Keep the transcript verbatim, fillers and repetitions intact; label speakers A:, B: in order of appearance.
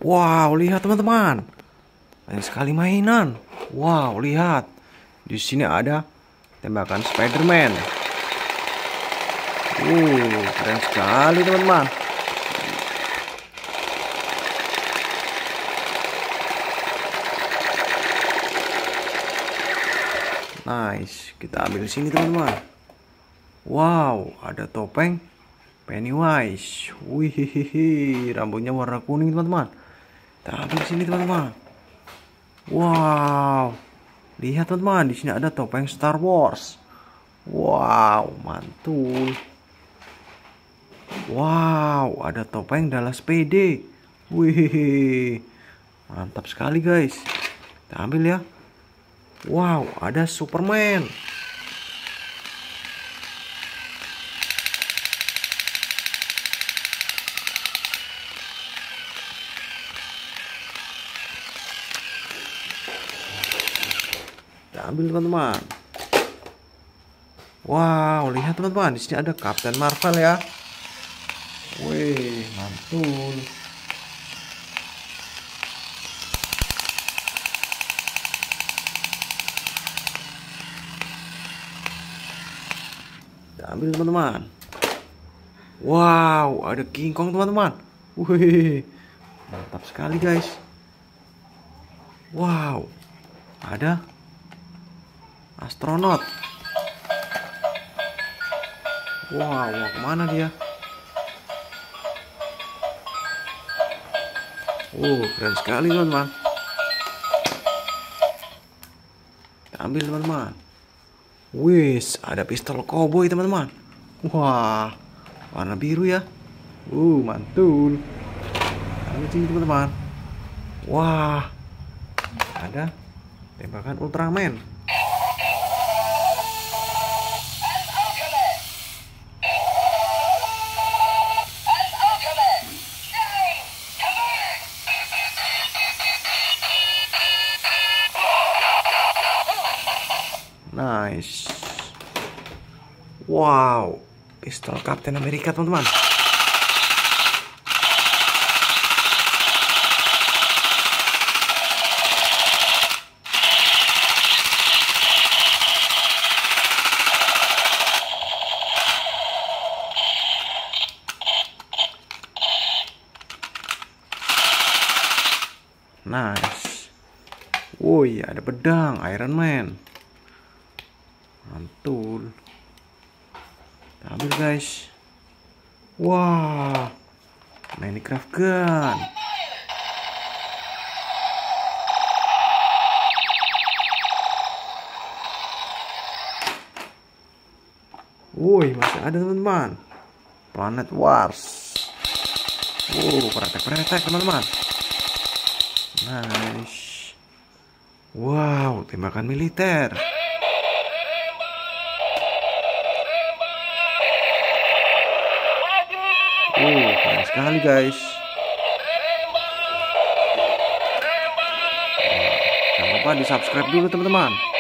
A: Wow, lihat teman-teman. Banyak sekali mainan. Wow, lihat. Di sini ada tembakan Spider-Man. Uh, keren sekali teman-teman. Nice, kita ambil sini teman-teman. Wow, ada topeng Pennywise. Wih, rambutnya warna kuning teman-teman. Kita ambil sini teman-teman. Wow, lihat teman-teman, di sini ada topeng Star Wars. Wow, mantul. Wow, ada topeng Dallas P D. Wih, mantap sekali guys. Kita ambil ya. Wow, ada Superman. Kita ambil teman-teman. Wow, lihat teman-teman, di sini ada Captain Marvel ya. Wih, mantul. Kita ambil teman-teman. Wow, ada King Kong teman-teman. Wih, mantap sekali guys. Wow, ada astronot. Wow, mau kemana dia? Oh, keren sekali teman-teman. Kita ambil teman-teman. Wis, ada pistol cowboy teman-teman. Wah, warna biru ya. Uh, mantul. Ambil sini teman-teman. Wah, ada tembakan Ultraman. Nice. Wow, pistol Captain America teman-teman. Nice. Woi, ada pedang Iron Man. Mantul. Kita ambil guys. Wah, Minecraft gun. Woi, masih ada teman-teman. Planet Wars. Wow, pretek-pretek teman-teman. Nice. Wow, tembakan militer. Uh, keren sekali guys. Jangan lupa di subscribe dulu teman-teman.